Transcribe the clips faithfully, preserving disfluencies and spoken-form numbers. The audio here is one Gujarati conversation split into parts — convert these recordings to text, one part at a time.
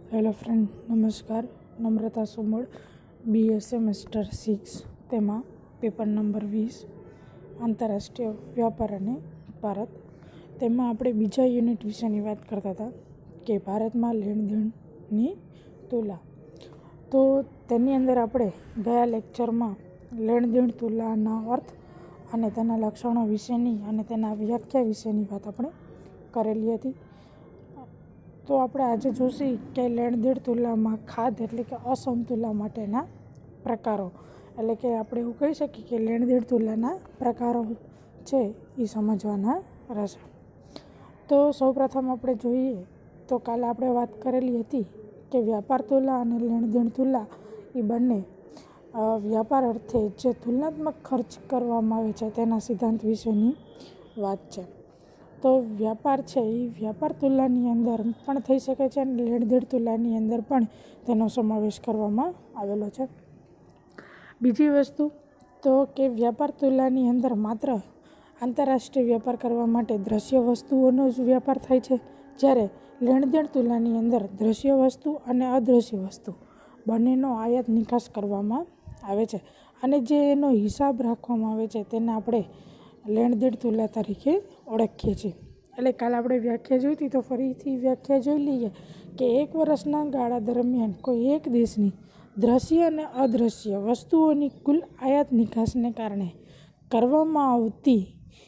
હેલો ફ્રેન્ડ, નમસ્કાર. Namrata Sumal, BA semester six, તેમાં પેપર નંબર વીસ આંતરરાષ્ટ્રીય વ્યાપાર અને ભારત. તેમાં આપણે બીજા યુનિટ વિશેની વાત કરતા હતા કે ભારતમાં લેણદેણની તુલા. તો તેની અંદર આપણે ગયા લેક્ચરમાં લેણદેણ તુલાના અર્થ અને તેના લક્ષણો વિશેની અને તેના વ્યાખ્યા વિશેની વાત આપણે કરેલી હતી. તો આપણે આજે જોશી કે લેણદેણ તુલામાં ખાધ એટલે કે અસમતુલા માટેના પ્રકારો, એટલે કે આપણે એવું કહી શકીએ કે લેણદેણ તુલાના પ્રકારો છે એ સમજવાના રહેશે. તો સૌપ્રથમ આપણે જોઈએ તો કાલે આપણે વાત કરેલી હતી કે વ્યાપાર તુલા અને લેણદેણ તુલા એ બંને વ્યાપાર અર્થે જે તુલનાત્મક ખર્ચ કરવામાં આવે છે તેના સિદ્ધાંત વિશેની વાત છે. તો વ્યાપાર છે એ વ્યાપાર તુલાની અંદર પણ થઈ શકે છે અને લેણદેણ તુલાની અંદર પણ તેનો સમાવેશ કરવામાં આવેલો છે. બીજી વસ્તુ તો કે વ્યાપાર તુલાની અંદર માત્ર આંતરરાષ્ટ્રીય વ્યાપાર કરવા માટે દ્રશ્ય વસ્તુઓનો જ વ્યાપાર થાય છે, જ્યારે લેણદેણ તુલાની અંદર દ્રશ્ય વસ્તુ અને અદ્રશ્ય વસ્તુ બંનેનો આયાત નિકાસ કરવામાં આવે છે અને જે એનો હિસાબ રાખવામાં આવે છે તેને આપણે લેણદેણ તુલા તરીકે ઓળખીએ છીએ. એટલે કાલે આપણે વ્યાખ્યા જોઈ હતી, તો ફરીથી વ્યાખ્યા જોઈ લઈએ કે એક વર્ષના ગાળા દરમિયાન કોઈ એક દેશની દ્રશ્ય અને અદ્રશ્ય વસ્તુઓની કુલ આયાત નિકાસને કારણે કરવામાં આવતી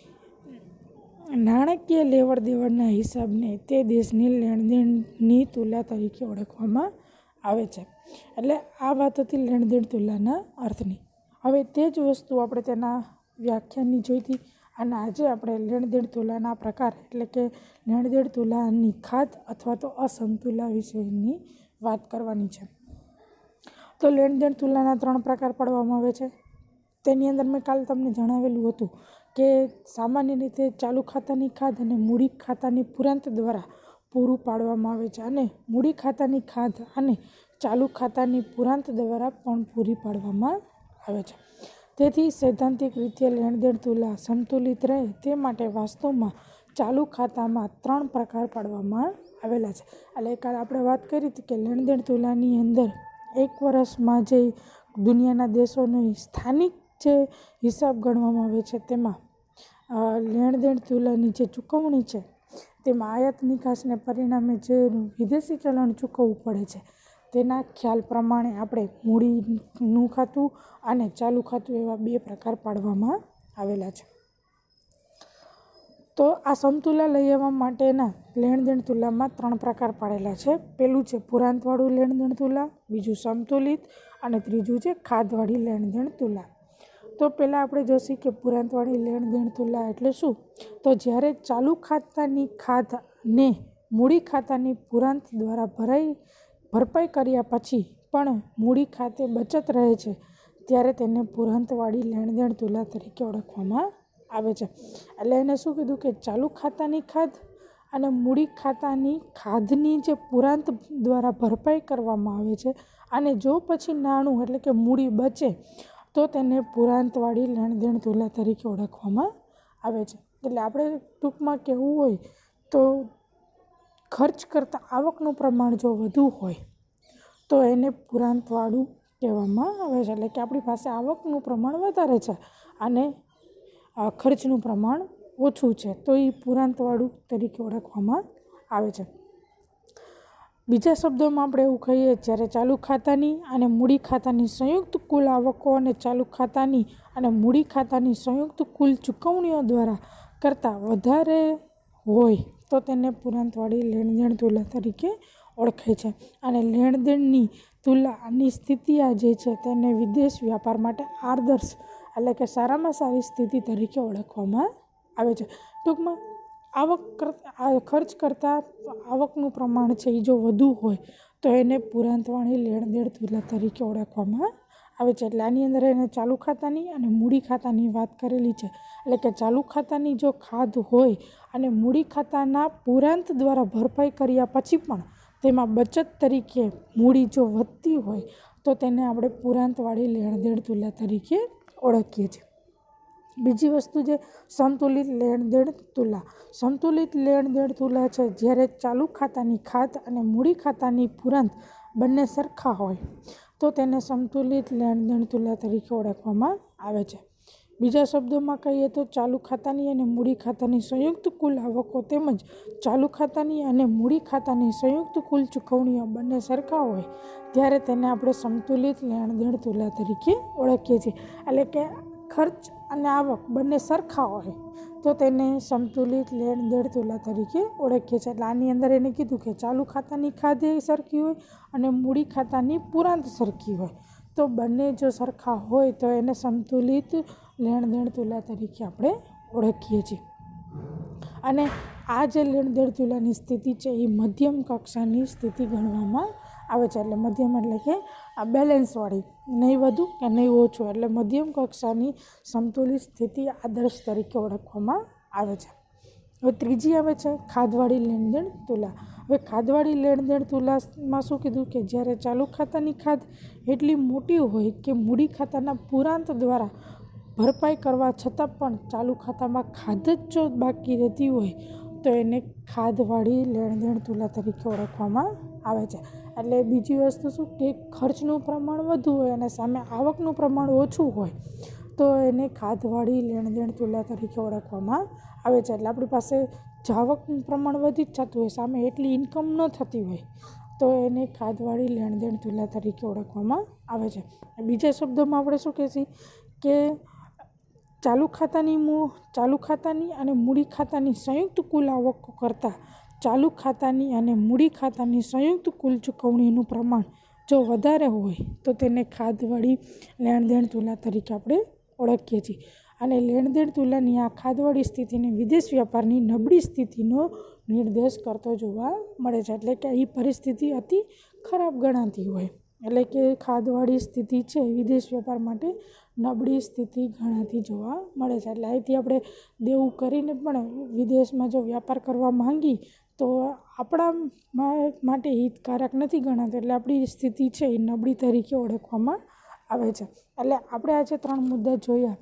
નાણાકીય લેવડ દેવડના હિસાબને તે દેશની લેણદેણની તુલા તરીકે ઓળખવામાં આવે છે. એટલે આ વાત હતી લેણદેણ તુલાના અર્થની. હવે તે જ વસ્તુ આપણે તેના વ્યાખ્યાનની જોઈતી અને આજે આપણે લેણદેણ તુલાના પ્રકાર એટલે કે લેણદેણ તુલાની ખાધ અથવા તો અસમતુલા વિશેની વાત કરવાની છે. તો લેણદેણ તુલાના ત્રણ પ્રકાર પાડવામાં આવે છે. તેની અંદર મેં કાલે તમને જણાવેલું હતું કે સામાન્ય રીતે ચાલુ ખાતાની ખાધ અને મૂડી ખાતાની પુરાંત દ્વારા પૂરું પાડવામાં આવે છે અને મૂડી ખાતાની ખાધ અને ચાલુ ખાતાની પુરાંત દ્વારા પણ પૂરી પાડવામાં આવે છે. તેથી સૈદ્ધાંતિક રીતે લેણદેણ તુલા સંતુલિત રહે તે માટે વાસ્તવમાં ચાલુ ખાતામાં ત્રણ પ્રકાર પાડવામાં આવેલા છે. એટલે કાલે આપણે વાત કરી હતી કે લેણદેણ તુલાની અંદર એક વર્ષમાં જે દુનિયાના દેશોનો સ્થાનિક જે હિસાબ ગણવામાં આવે છે તેમાં લેણદેણ તુલાની જે ચૂકવણી છે તેમાં આયાત નિકાસને પરિણામે જે વિદેશી ચલણ ચૂકવવું પડે છે તેના ખ્યાલ પ્રમાણે આપણે મૂડીનું ખાતું અને ચાલુ ખાતું એવા બે પ્રકાર પાડવામાં આવેલા છે. તો આ સમતુલા લઈ આવવા માટેના લેણદેણ તુલામાં ત્રણ પ્રકાર પાડેલા છે. પહેલું છે પુરાંતવાળું લેણદેણ તુલા, બીજું સમતુલિત અને ત્રીજું છે ખાધવાળી લેણદેણ તુલા. તો પહેલાં આપણે જોઈશું કે પુરાંતવાળી લેણદેણ તુલા એટલે શું. તો જ્યારે ચાલુ ખાતાની ખાધને મૂડી ખાતાની પુરાંત દ્વારા ભરાઈ ભરપાઈ કર્યા પછી પણ મૂડી ખાતે બચત રહે છે ત્યારે તેને પુરાંતવાળી લેણદેણ તુલા તરીકે ઓળખવામાં આવે છે. એટલે એને શું કીધું કે ચાલુ ખાતાની ખાધ અને મૂડી ખાતાની ખાધની જે પુરાંત દ્વારા ભરપાઈ કરવામાં આવે છે અને જો પછી નાણું એટલે કે મૂડી બચે તો તેને પુરાંતવાળી લેણદેણ તુલા તરીકે ઓળખવામાં આવે છે. એટલે આપણે ટૂંકમાં કહેવું હોય તો ખર્ચ કરતાં આવકનું પ્રમાણ જો વધુ હોય તો એને પુરાંતવાળું કહેવામાં આવે છે. એટલે કે આપણી પાસે આવકનું પ્રમાણ વધારે છે અને ખર્ચનું પ્રમાણ ઓછું છે તો એ પુરાંતવાળું તરીકે ઓળખવામાં આવે છે. બીજા શબ્દોમાં આપણે એવું કહીએ જ્યારે ચાલુ ખાતાની અને મૂડી ખાતાની સંયુક્ત કુલ આવકો અને ચાલુ ખાતાની અને મૂડી ખાતાની સંયુક્ત કુલ ચૂકવણીઓ દ્વારા કરતાં વધારે હોય તો તેને પુરાંતવાળી લેણદેણ તુલા તરીકે ઓળખાય છે. અને લેણદેણની તુલાની સ્થિતિ આ જે છે તેને વિદેશ વ્યાપાર માટે આદર્શ એટલે કે સારામાં સારી સ્થિતિ તરીકે ઓળખવામાં આવે છે. ટૂંકમાં આવક કરતાં ખર્ચ કરતાં આવકનું પ્રમાણ છે એ જો વધુ હોય તો એને પુરાંતવાળી લેણદેણ તુલા તરીકે ઓળખવામાં આવે છે. એટલે આની અંદર એને ચાલુ ખાતાની અને મૂડી ખાતાની વાત કરેલી છે. એટલે કે ચાલુ ખાતાની જો ખાધ હોય અને મૂડી ખાતાના પુરાંત દ્વારા ભરપાઈ કર્યા પછી પણ તેમાં બચત તરીકે મૂડી જો વધતી હોય તો તેને આપણે પુરાંતવાળી લેણદેણ તુલા તરીકે ઓળખીએ છીએ. બીજી વસ્તુ છે સમતુલિત લેણ દેણ તુલા. સમતુલિત લેણ દેણ તુલા છે જ્યારે ચાલુ ખાતાની ખાધ અને મૂડી ખાતાની પુરાંત બંને સરખા હોય તો તેને સમતુલિત લેણ દેણ તુલા તરીકે ઓળખવામાં આવે છે. બીજા શબ્દોમાં કહીએ તો ચાલુ ખાતાની અને મૂડી ખાતાની સંયુક્ત કુલ આવકો તેમજ ચાલુ ખાતાની અને મૂડી ખાતાની સંયુક્ત કુલ ચૂકવણીઓ બંને સરખા હોય ત્યારે તેને આપણે સમતુલિત લેણ દેણ તુલા તરીકે ઓળખીએ છીએ. એટલે કે ખર્ચ અને આવક બંને સરખા હોય તો તેને સમતુલિત લેણ દેણ તુલા તરીકે ઓળખીએ છીએ. એટલે આની અંદર એને કીધું કે ચાલુ ખાતાની ખાધ સરખી હોય અને મૂડી ખાતાની પુરાંત સરખી હોય તો બંને જો સરખા હોય તો એને સમતુલિત લેણ દેણ તુલા તરીકે આપણે ઓળખીએ છીએ. અને આ જે લેણ દેણ તુલાની સ્થિતિ છે એ મધ્યમ કક્ષાની સ્થિતિ ગણવામાં આવે છે. એટલે મધ્યમ એટલે કે આ બેલેન્સવાળી, નહીં વધુ કે નહીં ઓછું, એટલે મધ્યમ કક્ષાની સમતુલિત સ્થિતિ આદર્શ તરીકે ઓળખવામાં આવે છે. હવે ત્રીજી આવે છે ખાધવાળી લેણ દેણ તુલા. હવે ખાધવાળી લેણ દેણ તુલામાં શું કીધું કે જ્યારે ચાલુ ખાતાની ખાધ એટલી મોટી હોય કે મૂડી ખાતાના પુરાંત દ્વારા ભરપાઈ કરવા છતાં પણ ચાલુ ખાતામાં ખાધ જ જો બાકી રહેતી હોય તો એને ખાધવાળી લેણ દેણ તુલા તરીકે ઓળખવામાં આવે છે. એટલે બીજી વસ્તુ શું કે ખર્ચનું પ્રમાણ વધુ હોય અને સામે આવકનું પ્રમાણ ઓછું હોય તો એને ખાધવાળી લેણ દેણ તુલા તરીકે ઓળખવામાં આવે છે. એટલે આપણી પાસે જાવકનું પ્રમાણ વધી જ જતું હોય, સામે એટલી ઇન્કમ ન થતી હોય તો એને ખાધવાળી લેણ દેણ તુલા તરીકે ઓળખવામાં આવે છે. બીજા શબ્દોમાં આપણે શું કહીએ કે ચાલુ ખાતાની મૂ ચાલુ ખાતાની અને મૂડી ખાતાની સંયુક્ત કુલ આવકો કરતાં ચાલુ ખાતાની અને મૂડી ખાતાની સંયુક્ત કુલ ચૂકવણીનું પ્રમાણ જો વધારે હોય તો તેને ખાધવાળી લેણ દેણ તુલા તરીકે આપણે ઓળખીએ છીએ. અને લેણ દેણ તુલાની આ ખાધવાળી સ્થિતિને વિદેશ વ્યાપારની નબળી સ્થિતિનો નિર્દેશ કરતો જોવા મળે છે. એટલે કે એ પરિસ્થિતિ અતિ ખરાબ ગણાતી હોય, એટલે કે ખાધવાળી સ્થિતિ છે વિદેશ વેપાર માટે નબળી સ્થિતિ ગણાતી જોવા મળે છે. એટલે અહીંથી આપણે દેવું કરીને પણ વિદેશમાં જો વ્યાપાર કરવા માંગી તો આપણા માટે હિતકારક નથી ગણાતું, એટલે આપણી સ્થિતિ છે એ નબળી તરીકે ઓળખવામાં આવે છે. એટલે આપણે આજે ત્રણ મુદ્દા જોયા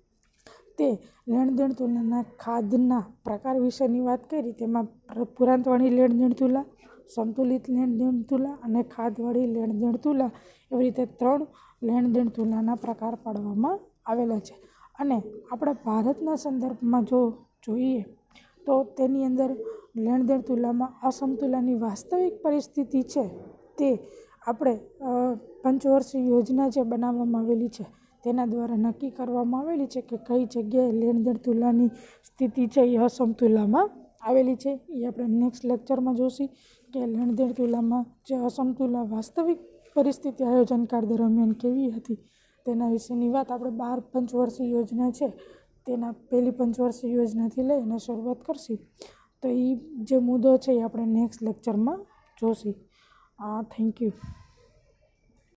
તે લેણ દેણ તુલાના ખાધના પ્રકાર વિશેની વાત કરી. તેમાં પુરાંતવાળી લેણ દેણ તુલા, સંતુલિત લેણ દેણ તુલા અને ખાધવાળી લેણ દેણ તુલા, એવી રીતે ત્રણ લેણ દેણ તુલાના પ્રકાર પાડવામાં આવેલા છે. અને આપણા ભારતના સંદર્ભમાં જો જોઈએ તો તેની અંદર લેણ દેણ તુલામાં અસમતુલાની વાસ્તવિક પરિસ્થિતિ છે તે આપણે પંચવર્ષીય યોજના જે બનાવવામાં આવેલી છે તેના દ્વારા નક્કી કરવામાં આવેલી છે કે કઈ જગ્યાએ લેણ દેણ તુલાની સ્થિતિ છે એ અસમતુલામાં આવેલી છે. એ આપણે નેક્સ્ટ લેક્ચરમાં જોઈશું કે લેણ દેણ તુલામાં જે અસમતુલા વાસ્તવિક પરિસ્થિતિ આયોજનકાળ દરમિયાન કેવી હતી તેના વિશેની વાત આપણે બાર પંચવર્ષીય યોજના છે તેના પહેલી પંચવર્ષીય યોજનાથી લઈને શરૂઆત કરશું. તો એ જે મુદ્દો છે એ આપણે નેક્સ્ટ લેક્ચરમાં જોઈશું. Thank you.